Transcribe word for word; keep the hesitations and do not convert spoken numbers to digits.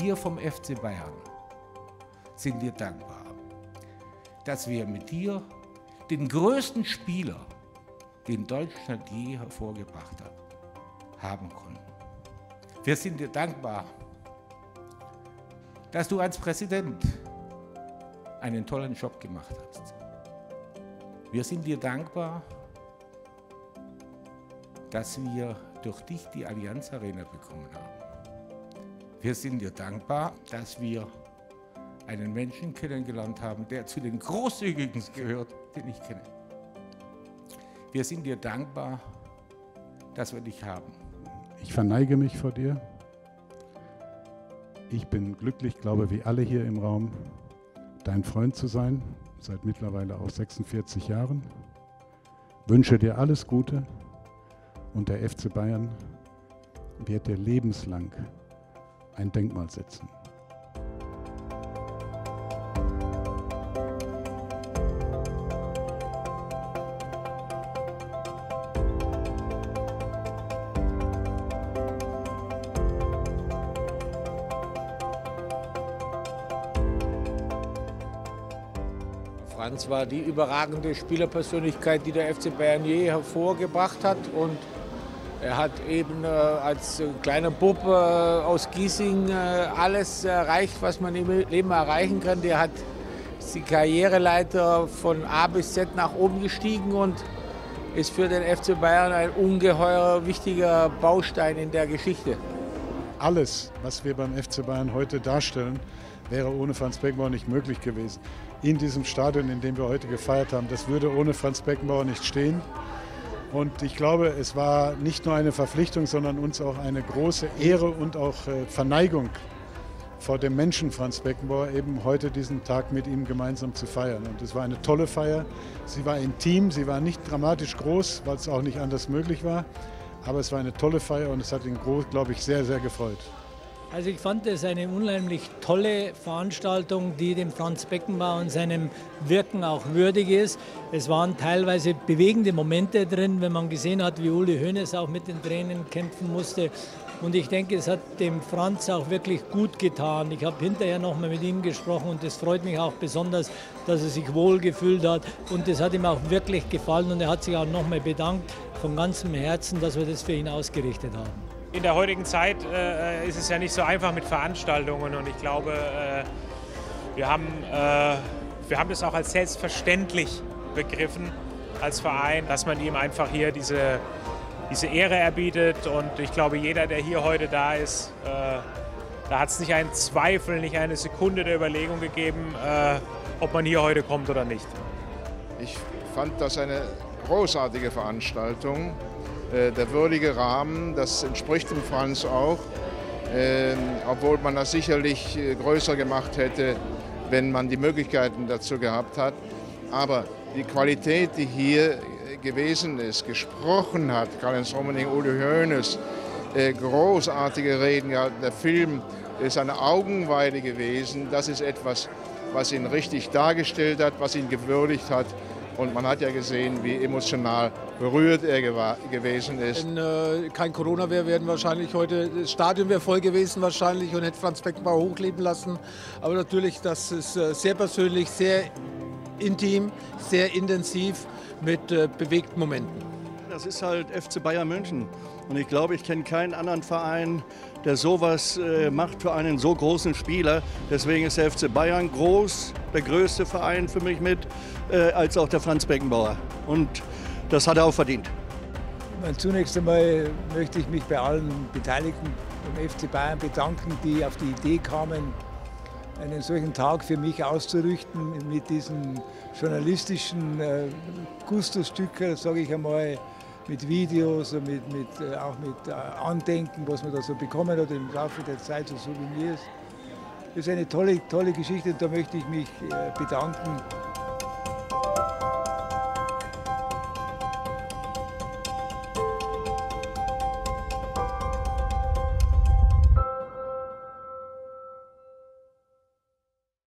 Wir vom F C Bayern sind dir dankbar, dass wir mit dir den größten Spieler, den Deutschland je hervorgebracht hat, haben konnten. Wir sind dir dankbar, dass du als Präsident einen tollen Job gemacht hast. Wir sind dir dankbar, dass wir durch dich die Allianz Arena bekommen haben. Wir sind dir dankbar, dass wir einen Menschen kennengelernt haben, der zu den Großzügigen gehört, den ich kenne. Wir sind dir dankbar, dass wir dich haben. Ich verneige mich vor dir. Ich bin glücklich, glaube wie alle hier im Raum, dein Freund zu sein, seit mittlerweile auch sechsundvierzig Jahren. Wünsche dir alles Gute und der F C Bayern wird dir lebenslang ein Denkmal setzen. Franz war die überragende Spielerpersönlichkeit, die der F C Bayern je hervorgebracht hat. Und er hat eben äh, als äh, kleiner Bub äh, aus Giesing äh, alles erreicht, was man im Leben erreichen kann. Der hat die Karriereleiter von A bis Z nach oben gestiegen und ist für den F C Bayern ein ungeheuer wichtiger Baustein in der Geschichte. Alles, was wir beim F C Bayern heute darstellen, wäre ohne Franz Beckenbauer nicht möglich gewesen. In diesem Stadion, in dem wir heute gefeiert haben, das würde ohne Franz Beckenbauer nicht stehen. Und ich glaube, es war nicht nur eine Verpflichtung, sondern uns auch eine große Ehre und auch Verneigung vor dem Menschen Franz Beckenbauer, eben heute diesen Tag mit ihm gemeinsam zu feiern. Und es war eine tolle Feier. Sie war intim, sie war nicht dramatisch groß, weil es auch nicht anders möglich war. Aber es war eine tolle Feier und es hat ihn, glaube ich, sehr, sehr gefreut. Also ich fand es eine unheimlich tolle Veranstaltung, die dem Franz Beckenbauer und seinem Wirken auch würdig ist. Es waren teilweise bewegende Momente drin, wenn man gesehen hat, wie Uli Hoeneß auch mit den Tränen kämpfen musste. Und ich denke, es hat dem Franz auch wirklich gut getan. Ich habe hinterher noch mal mit ihm gesprochen und es freut mich auch besonders, dass er sich wohl gefühlt hat. Und es hat ihm auch wirklich gefallen und er hat sich auch noch mal bedankt von ganzem Herzen, dass wir das für ihn ausgerichtet haben. In der heutigen Zeit äh, ist es ja nicht so einfach mit Veranstaltungen und ich glaube, äh, wir haben, äh, wir haben das auch als selbstverständlich begriffen als Verein, dass man ihm einfach hier diese, diese Ehre erbietet und ich glaube, jeder, der hier heute da ist, äh, da hat es nicht einen Zweifel, nicht eine Sekunde der Überlegung gegeben, äh, ob man hier heute kommt oder nicht. Ich fand das eine großartige Veranstaltung. Der würdige Rahmen, das entspricht dem Franz auch, äh, obwohl man das sicherlich größer gemacht hätte, wenn man die Möglichkeiten dazu gehabt hat. Aber die Qualität, die hier gewesen ist, gesprochen hat, Karl-Heinz Rummenigge, Uli Hoeneß, äh, großartige Reden, ja, der Film ist eine Augenweide gewesen. Das ist etwas, was ihn richtig dargestellt hat, was ihn gewürdigt hat. Und man hat ja gesehen, wie emotional berührt er gewesen ist. Wenn äh, kein Corona wäre, wären wahrscheinlich heute, das Stadion wäre voll gewesen wahrscheinlich und hätte Franz Beckenbauer hochleben lassen. Aber natürlich, das ist äh, sehr persönlich, sehr intim, sehr intensiv mit äh, bewegten Momenten. Das ist halt F C Bayern München. Und ich glaube, ich kenne keinen anderen Verein, der sowas äh, macht für einen so großen Spieler. Deswegen ist der F C Bayern groß, der größte Verein für mich mit, äh, als auch der Franz Beckenbauer. Und das hat er auch verdient. Zunächst einmal möchte ich mich bei allen Beteiligten vom F C Bayern bedanken, die auf die Idee kamen, einen solchen Tag für mich auszurichten mit diesen journalistischen äh, Gusto-Stücken, sage ich einmal, mit Videos und mit, mit, äh, auch mit äh, Andenken, was man da so bekommen hat im Laufe der Zeit, so Souvenirs. Das ist eine tolle, tolle Geschichte und da möchte ich mich äh, bedanken